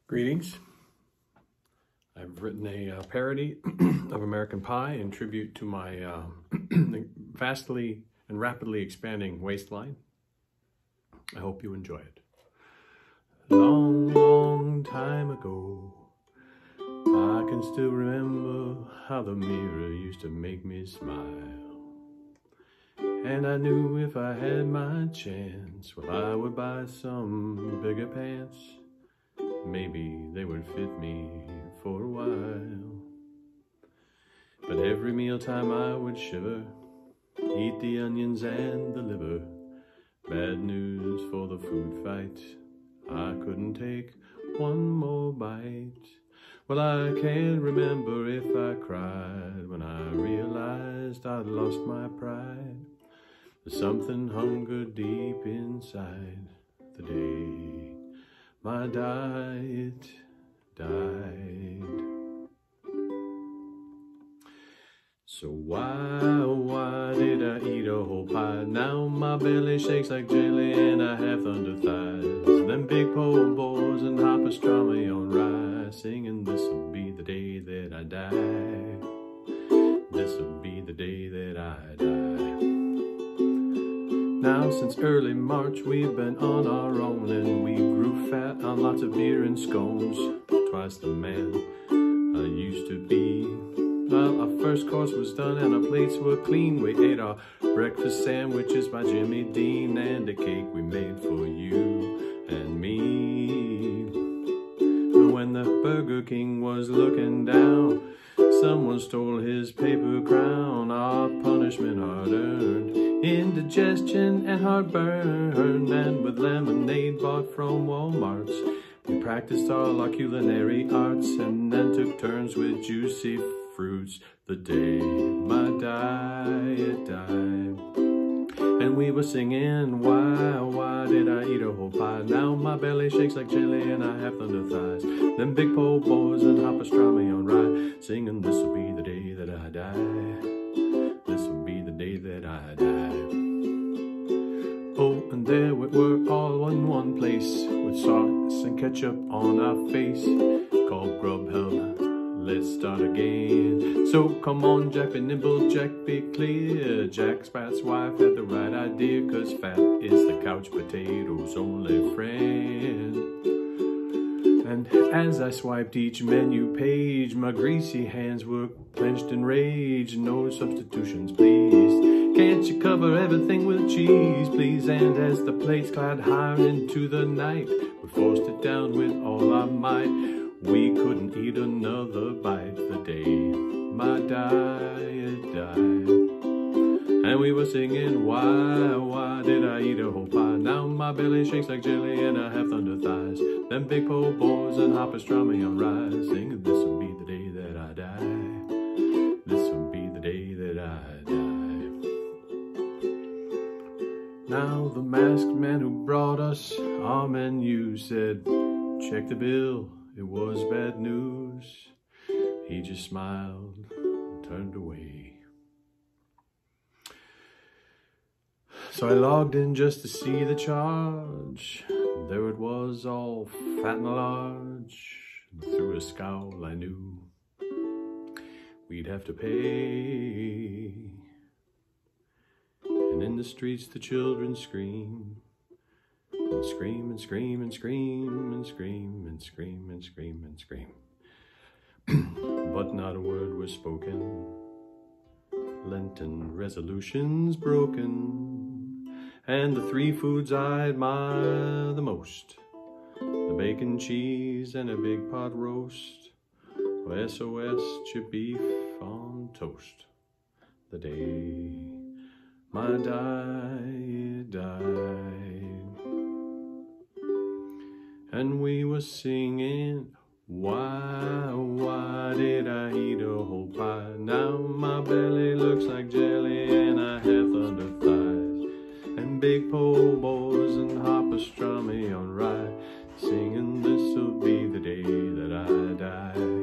Greetings. I've written a parody of American Pie in tribute to my vastly and rapidly expanding waistline. I hope you enjoy it. Long, long time ago, I can still remember how the mirror used to make me smile. And I knew if I had my chance, well, I would buy some bigger pants. Maybe they would fit me for a while. But every mealtime I would shiver, eat the onions and the liver. Bad news for the food fight, I couldn't take one more bite. Well, I can't remember if I cried when I realized I'd lost my pride. Something hungered deep inside the day my diet died. So why did I eat a whole pie? Now my belly shakes like jelly and I have thunder thighs. Them big po' boys and hot pastrami on rye, singing this'll be the day that I die. This'll be the day that I die. Now since early March we've been on our own, and we grew fat on lots of beer and scones. Twice the man I used to be. Well, our first course was done and our plates were clean. We ate our breakfast sandwiches by Jimmy Dean, and a cake we made for you and me. But when the Burger King was looking down, someone stole his paper crown. Our punishment hard earned, indigestion and heartburn. And with lemonade bought from Walmart's, we practiced all our culinary arts, and then took turns with juicy fruits the day my diet died. And we were singing, why did I eat a whole pie? Now my belly shakes like jelly and I have thunder thighs. Them big po' boys and hot pastrami on rye, singing this'll be the day that I die. This'll be the day that I die. Oh, and there we were all in one place, with sauce and ketchup on our face, called Grubhub. Let's start again. So come on, Jack, be nimble, Jack, be clear. Jack Sprat's wife had the right idea, 'cause fat is the couch potato's only friend. And as I swiped each menu page, my greasy hands were clenched in rage. No substitutions, please. Can't you cover everything with cheese, please? And as the plates climbed higher into the night, we forced it down with all our might. We couldn't eat another bite the day my diet died. And we were singing, why did I eat a whole pie? Now my belly shakes like jelly and I have thunder thighs. Them big po' boys and hot pastrami on rye, singing this'll be the day that I die. This'll be the day that I die. Now the masked man who brought us our menu said, check the bill. It was bad news. He just smiled and turned away. So I logged in just to see the charge. There it was, all fat and large. Through a scowl I knew we'd have to pay. And in the streets the children scream. And scream and scream and scream and scream and scream and scream and scream. But not a word was spoken. Lenten resolutions broken. And the three foods I admire the most: the bacon, cheese, and a big pot roast. SOS chip beef on toast. The day my diet died. And we were singing, why did I eat a whole pie? Now my belly looks like jelly and I have thunder thighs. And big po' boys and hot pastrami on rye, singing this'll be the day that I die.